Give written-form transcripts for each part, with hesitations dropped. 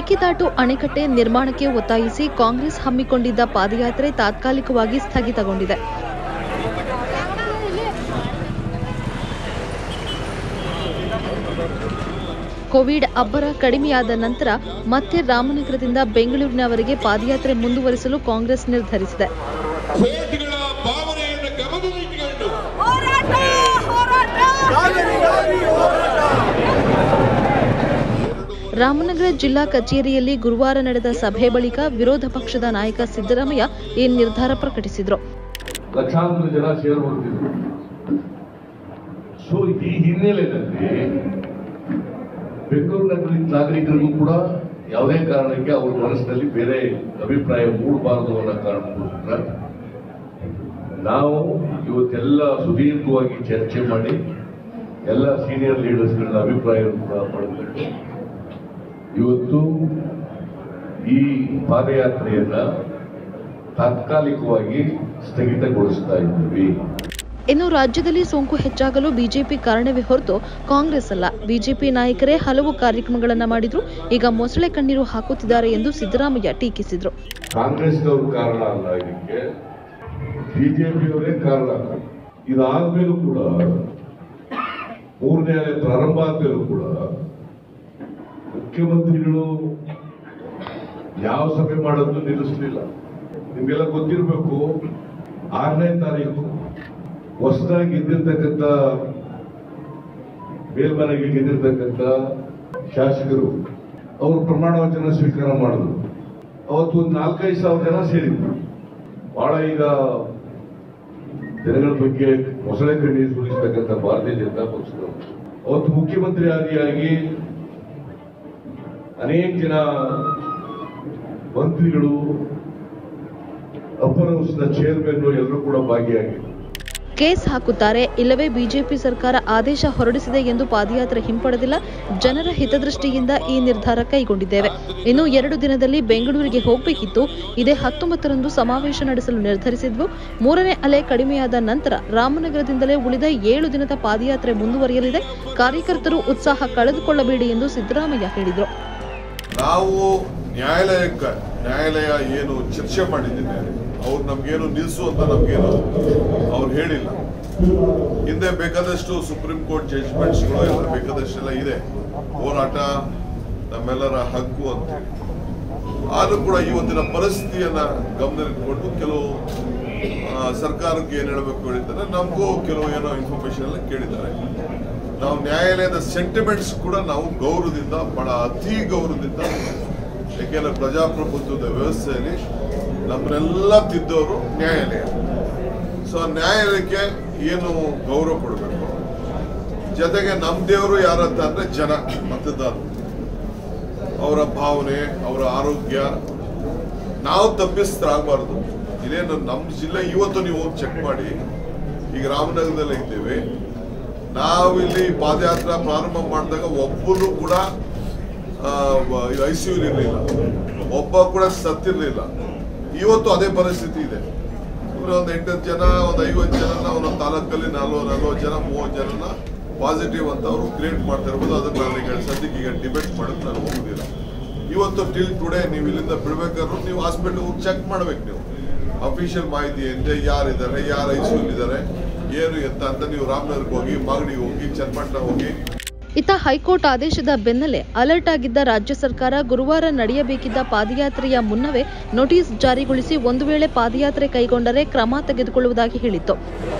ಮೇಕೆದಾಟು ಅಣೆಕಟ್ಟೆ ನಿರ್ಮಾಣಕ್ಕೆ ಒತ್ತಾಯಿಸಿ ಕಾಂಗ್ರೆಸ್ ಹಮ್ಮಿಕೊಂಡಿದ್ದ ಪಾದಯಾತ್ರೆ ತಾತ್ಕಾಲಿಕವಾಗಿ ಸ್ಥಗಿತಗೊಂಡಿದೆ. ಕೋವಿಡ್ ಅಬ್ಬರ ಕಡಿಮೆಯಾದ ನಂತರ ಮತ್ತೆ ರಾಮನಗರದಿಂದ ಬೆಂಗಳೂರಿನವರೆಗೆ ಪಾದಯಾತ್ರೆ ಮುಂದುವರಿಸಲು ಕಾಂಗ್ರೆಸ್ ನಿರ್ಧರಿಸಿದೆ. ರಾಮನಗರ ಜಿಲ್ಲಾ ಕಚೇರಿಯಲ್ಲಿ ಗುರುವಾರ ನಡೆದ ಸಭೆ ಬಳಿಕ ವಿರೋಧ ಪಕ್ಷದ ನಾಯಕ ಸಿದ್ದರಾಮಯ್ಯ ಈ ನಿರ್ಧಾರ ಪ್ರಕಟಿಸಿದರು. ಲಕ್ಷಾಂತರ ಜನ ಸೇರ್ಬಿಡ್ತಿದ್ರು. ಸೊ ಈ ಹಿನ್ನೆಲೆಯಲ್ಲಿ ಬೆಂಗಳೂರು ನಗರದ ನಾಗರಿಕರಿಗೂ ಕೂಡ ಯಾವುದೇ ಕಾರಣಕ್ಕೆ ಅವರ ಮನಸ್ಸಿನಲ್ಲಿ ಬೇರೆ ಅಭಿಪ್ರಾಯ ಮೂಡಬಾರದು ಅನ್ನೋ ಕಾರಣಕ್ಕೋಸ್ಕರ ನಾವು ಇವತ್ತೆಲ್ಲ ಸುದೀರ್ಘವಾಗಿ ಚರ್ಚೆ ಮಾಡಿ ಎಲ್ಲ ಸೀನಿಯರ್ ಲೀಡರ್ಸ್ಗಳ ಅಭಿಪ್ರಾಯವನ್ನು ಕೂಡ ಪಡೆದುಕೊಂಡು ಇವತ್ತು ಈ ಪಾದಯಾತ್ರೆಯನ್ನ ತಾತ್ಕಾಲಿಕವಾಗಿ ಸ್ಥಗಿತಗೊಳಿಸ್ತಾ ಇದ್ದೀವಿ. ಇನ್ನು ರಾಜ್ಯದಲ್ಲಿ ಸೋಂಕು ಹೆಚ್ಚಾಗಲು ಬಿಜೆಪಿ ಕಾರಣವೇ ಹೊರತು ಕಾಂಗ್ರೆಸ್ ಅಲ್ಲ. ಬಿಜೆಪಿ ನಾಯಕರೇ ಹಲವು ಕಾರ್ಯಕ್ರಮಗಳನ್ನು ಮಾಡಿದ್ರು, ಈಗ ಮೊಸಳೆ ಕಣ್ಣೀರು ಹಾಕುತ್ತಿದ್ದಾರೆ ಎಂದು ಸಿದ್ದರಾಮಯ್ಯ ಟೀಕಿಸಿದ್ರು. ಕಾಂಗ್ರೆಸ್ನವರು ಕಾರಣ ಅಲ್ಲ, ಇದಕ್ಕೆ ಬಿಜೆಪಿಯವರೇ ಕಾರಣ. ಇದಾದ್ಮೇಲೂ ಕೂಡ ಮೂರನೇ ಅಲೆ ಪ್ರಾರಂಭ ಆದ್ಮೇಲೂ ಕೂಡ ಮುಖ್ಯಮಂತ್ರಿಗಳು ಯಾವ ಸಭೆ ಮಾಡೋದು ನಿಲ್ಲಿಸಲಿಲ್ಲ. ನಿಮ್ಗೆಲ್ಲ ಗೊತ್ತಿರಬೇಕು, 6ನೇ ತಾರೀಕು ಹೊಸದಾಗಿ ಗೆದ್ದಿರ್ತಕ್ಕಂಥ ಮೇಲ್ಮನೆಗೆ ಗೆದ್ದಿರ್ತಕ್ಕಂಥ ಶಾಸಕರು ಅವರು ಪ್ರಮಾಣ ವಚನ ಸ್ವೀಕಾರ ಮಾಡಿದ್ರು. ಅವತ್ತು ಒಂದು 4-5 ಸಾವಿರ ಜನ ಸೇರಿದ್ರು. ಬಹಳ ಈಗ ಜನಗಳ ಬಗ್ಗೆ ಮೊಸಳೆ ಕಣ್ಣೀರು ಸುರಿಸ್ತಕ್ಕಂಥ ಭಾರತೀಯ ಜನತಾ ಪಕ್ಷದವರು ಅವತ್ತು ಮುಖ್ಯಮಂತ್ರಿ ಆದಿಯಾಗಿ ಅನೇಕ ಜನ ಮಂತ್ರಿಗಳು, ಅಪ್ಪರ್ ಹೌಸ್ನ ಚೇರ್ಮನ್ ಎಲ್ಲರೂ ಕೂಡ ಭಾಗಿಯಾಗಿದ್ದರು. ಕೇಸ್ ಹಾಕುತ್ತಾರೆ, ಇಲ್ಲವೇ ಬಿಜೆಪಿ ಸರ್ಕಾರ ಆದೇಶ ಹೊರಡಿಸಿದೆ ಎಂದು ಪಾದಯಾತ್ರೆ ಹಿಂಪಡೆದಿಲ್ಲ. ಜನರ ಹಿತದೃಷ್ಟಿಯಿಂದ ಈ ನಿರ್ಧಾರ ಕೈಗೊಂಡಿದ್ದೇವೆ. ಇನ್ನು 2 ದಿನದಲ್ಲಿ ಬೆಂಗಳೂರಿಗೆ ಹೋಗಬೇಕಿತ್ತು. ಇದೇ 19ರಂದು ಸಮಾವೇಶ ನಡೆಸಲು ನಿರ್ಧರಿಸಿದ್ವು. 3ನೇ ಅಲೆ ಕಡಿಮೆಯಾದ ನಂತರ ರಾಮನಗರದಿಂದಲೇ ಉಳಿದ 7 ದಿನದ ಪಾದಯಾತ್ರೆ ಮುಂದುವರಿಯಲಿದೆ. ಕಾರ್ಯಕರ್ತರು ಉತ್ಸಾಹ ಕಳೆದುಕೊಳ್ಳಬೇಡಿ ಎಂದು ಸಿದ್ದರಾಮಯ್ಯ ಹೇಳಿದರು. ನಾವು ನ್ಯಾಯಾಲಯ ಏನು ಚರ್ಚೆ ಮಾಡಿದ್ದೇವೆ, ಅವ್ರು ನಮ್ಗೇನು ನಿಲ್ಲಿಸು ಅಂತ ನಮ್ಗೇನು ಅವ್ರು ಹೇಳಿಲ್ಲ. ಹಿಂದೆ ಬೇಕಾದಷ್ಟು ಸುಪ್ರೀಂ ಕೋರ್ಟ್ ಜಡ್ಜ್ಮೆಂಟ್ಸ್ಗಳು ಎಲ್ಲ ಬೇಕಾದಷ್ಟೆಲ್ಲ ಇದೆ, ಹೋರಾಟ ನಮ್ಮೆಲ್ಲರ ಹಕ್ಕು ಅಂತ. ಆದ್ರೂ ಕೂಡ ಇವತ್ತಿನ ಪರಿಸ್ಥಿತಿಯನ್ನ ಗಮನದಲ್ಲಿಟ್ಕೊಂಡು ಕೆಲವು ಸರ್ಕಾರಕ್ಕೆ ಏನ್ ಹೇಳಬೇಕು ಹೇಳಿದ್ದಾರೆ, ನಮಗೂ ಕೆಲವು ಏನೋ ಇನ್ಫಾರ್ಮೇಶನ್ ಎಲ್ಲ ಕೇಳಿದ್ದಾರೆ. ನಾವು ನ್ಯಾಯಾಲಯದ ಸೆಂಟಿಮೆಂಟ್ಸ್ ಕೂಡ ನಾವು ಗೌರವದಿಂದ, ಬಹಳ ಅತಿ ಗೌರವದಿಂದ, ಯಾಕೆಂದ್ರೆ ಪ್ರಜಾಪ್ರಭುತ್ವದ ವ್ಯವಸ್ಥೆಯಲ್ಲಿ ನಮ್ಮನ್ನೆಲ್ಲ ತಿದ್ದವರು ನ್ಯಾಯಾಲಯ. ಸೊ ನ್ಯಾಯಾಲಯಕ್ಕೆ ಏನು ಗೌರವ ಕೊಡಬೇಕು. ಜೊತೆಗೆ ನಮ್ಮ ದೇವರು ಯಾರಂತ ಅಂದ್ರೆ ಜನ, ಮತದಾರರು, ಅವರ ಭಾವನೆ, ಅವರ ಆರೋಗ್ಯ ನಾವು ತಪ್ಪಿಸ್ತಾಗಬಾರ್ದು. ಇದೇನು ನಮ್ಮ ಜಿಲ್ಲೆ ಇವತ್ತು ನೀವು ಚೆಕ್ ಮಾಡಿ, ಈಗ ರಾಮನಗರದಲ್ಲೇ ಇದ್ದೇವೆ. ನಾವಿಲ್ಲಿ ಪಾದಯಾತ್ರೆ ಪ್ರಾರಂಭ ಮಾಡಿದಾಗ ಒಬ್ಬರು ಕೂಡ ICU ಇರಲಿಲ್ಲ, ಒಬ್ಬ ಕೂಡ ಸತ್ತಿರಲಿಲ್ಲ. ಇವತ್ತು ಅದೇ ಪರಿಸ್ಥಿತಿ ಇದೆ. ಒಂದು 8 ಜನ, ಒಂದು 50 ಜನ ಒಂದೊಂದು ತಾಲೂಕಲ್ಲಿ 40 ಜನ 30 ಜನನ ಪಾಸಿಟಿವ್ ಅಂತ ಅವರು ಕ್ರಿಯೇಟ್ ಮಾಡ್ತಾ ಇರ್ಬೋದು. ಅದನ್ನ ನಾನು ಸದ್ಯಕ್ಕೆ ಈಗ ಡಿಬೇಟ್ ಮಾಡೋದು ನಾನು ಹೋಗುದಿಲ್ಲ. ಇವತ್ತು ಟಿಲ್ ಟುಡೇ ನೀವು ಇಲ್ಲಿಂದ ಬಿಡ್ಬೇಕಾದ್ರೂ ನೀವು ಹಾಸ್ಪಿಟಲ್ ಹೋಗಿ ಚೆಕ್ ಮಾಡ್ಬೇಕು. ನೀವು ಅಫಿಷಿಯಲ್ ಮಾಹಿತಿ ಏನಿದೆ, ಯಾರಿದ್ದಾರೆ, ಯಾರು ICU ಇದ್ದಾರೆ, ಏನು ಎತ್ತ ಅಂತ ನೀವು ರಾಮನಗರಕ್ಕೆ ಹೋಗಿ, ಮಾಗಡಿಗೆ ಹೋಗಿ, ಚನ್ನಪಟ್ಟಣ ಹೋಗಿ. ಇತ್ತ ಹೈಕೋರ್ಟ್ ಆದೇಶದ ಬೆನ್ನಲ್ಲೇ ಅಲರ್ಟ್ ಆಗಿದ್ದ ರಾಜ್ಯ ಸರ್ಕಾರ ಗುರುವಾರ ನಡೆಯಬೇಕಿದ್ದ ಪಾದಯಾತ್ರೆಯ ಮುನ್ನವೇ ನೋಟಿಸ್ ಜಾರಿಗೊಳಿಸಿ ಒಂದು ವೇಳೆ ಪಾದಯಾತ್ರೆ ಕೈಗೊಂಡರೆ ಕ್ರಮ ತೆಗೆದುಕೊಳ್ಳುವುದಾಗಿ ಹೇಳಿತ್ತು.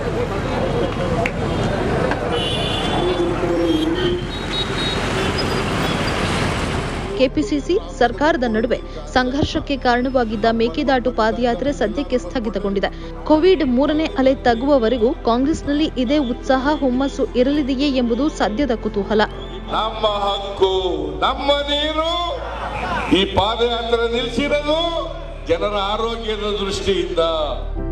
ಕೆಪಿಸಿಸಿ ಸರ್ಕಾರದ ನಡುವೆ ಸಂಘರ್ಷಕ್ಕೆ ಕಾರಣವಾಗಿದ್ದ ಮೇಕೆದಾಟು ಪಾದಯಾತ್ರೆ ಸದ್ಯಕ್ಕೆ ಸ್ಥಗಿತಗೊಂಡಿದೆ. ಕೋವಿಡ್ 3ನೇ ಅಲೆ ತಗ್ಗುವವರೆಗೂ ಕಾಂಗ್ರೆಸ್ನಲ್ಲಿ ಇದೇ ಉತ್ಸಾಹ, ಹುಮ್ಮಸ್ಸು ಇರಲಿದೆಯೇ ಎಂಬುದು ಸದ್ಯದ ಕುತೂಹಲ. ನಮ್ಮ ಹಕ್ಕು, ನಮ್ಮ ನೀರು. ಈ ಪಾದಯಾತ್ರೆ ನಿಲ್ಲಿಸಿರೋದು ಜನರ ಆರೋಗ್ಯದ ದೃಷ್ಟಿಯಿಂದ.